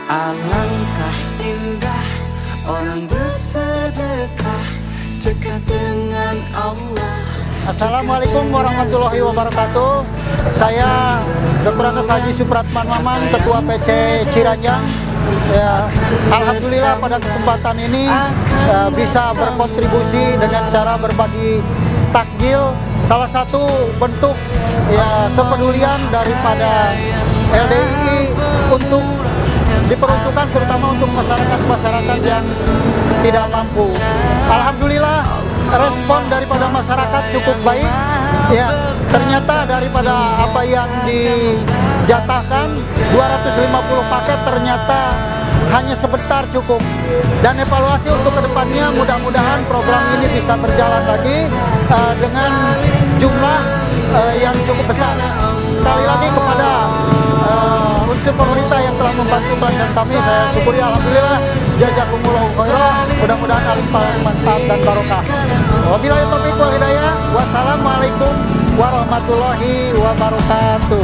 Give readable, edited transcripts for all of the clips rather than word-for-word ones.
Alangkah indah orang bersedekah dekat dengan Allah. Assalamualaikum warahmatullahi wabarakatuh. Saya Dr. Andes Haji Supratman Maman, Ketua PC Ciranjang. Ya, alhamdulillah pada kesempatan ini bisa berkontribusi dengan cara berbagi takjil. Salah satu bentuk ya kepedulian daripada LDII untuk diperuntukkan terutama untuk masyarakat yang tidak mampu. Alhamdulillah respon daripada masyarakat cukup baik. Ya, ternyata daripada apa yang dijatahkan 250 paket ternyata hanya sebentar cukup. Dan evaluasi untuk kedepannya mudah-mudahan program ini bisa berjalan lagi dengan jumlah yang cukup besar. Sekali lagi kepada unsur pemerintah yang telah membantu pelanggan kami, saya syukuri alhamdulillah. Jazakumullahu khairan, mudah-mudahan alim manfaat dan barokah. Wabillahi taufiq wal hidayah. Wassalamualaikum warahmatullahi wabarakatuh.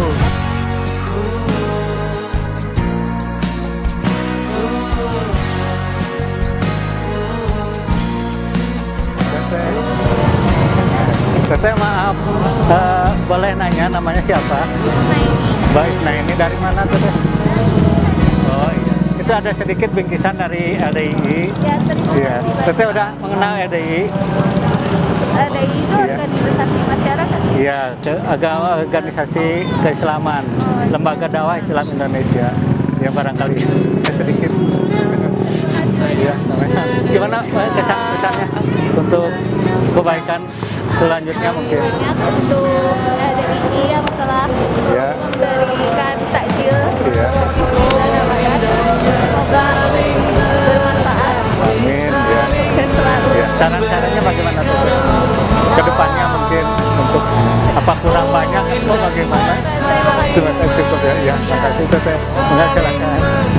Teteh maaf, boleh nanya namanya siapa? Baik, nah ini dari mana Teteh? Oh iya, itu ada sedikit bingkisan dari LDII. Ya, terima kasih. Iya, Teteh udah mengenal LDII? LDII itu organisasi masyarakat. Iya, organisasi keislaman, Lembaga Dakwah Islam Indonesia. Ya barangkali sedikit. Iya, namanya. Gimana kesan-kesannya untuk kebaikan selanjutnya mungkin? Untuk LDII yang telah memberikan takjil semoga bermanfaat. Amin. Ya. Dan selalu. Ya. Saran-sarannya bagaimana tuh? Kedepannya mungkin untuk apa kurang banyak atau bagaimana? Terima kasih cukup ya. Ya, terima kasih Teteh. Enggak silakan.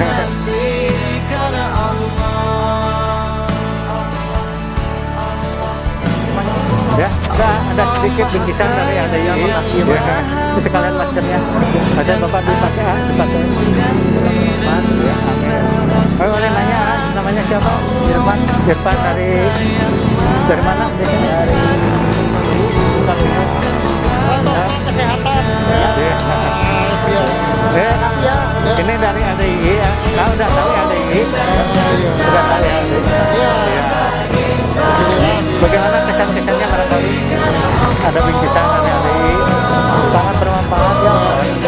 Ya, ada sedikit bingkisan dari LDII. Ya, sekalian maskernya. Ada Bapak dipakai, dipakai. Mas, ya, amin. Boleh nanya, namanya siapa? Irfan. Irfan dari mana? Dari Kabinet. Kesehatan. Ini dari LDII ya. Nah, udah tahu LDII? Udah tahu LDII. Bagaimana kesan-kesannya barangkali ada bingkisan dari LDII? Sangat bermanfaat ya.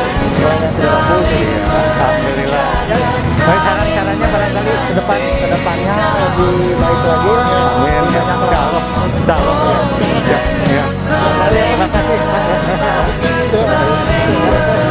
Alhamdulillah. Baik, saran-sarannya barangkali kedepannya lebih baik lagi. Amin. Insya Allah. Ya. Terima kasih.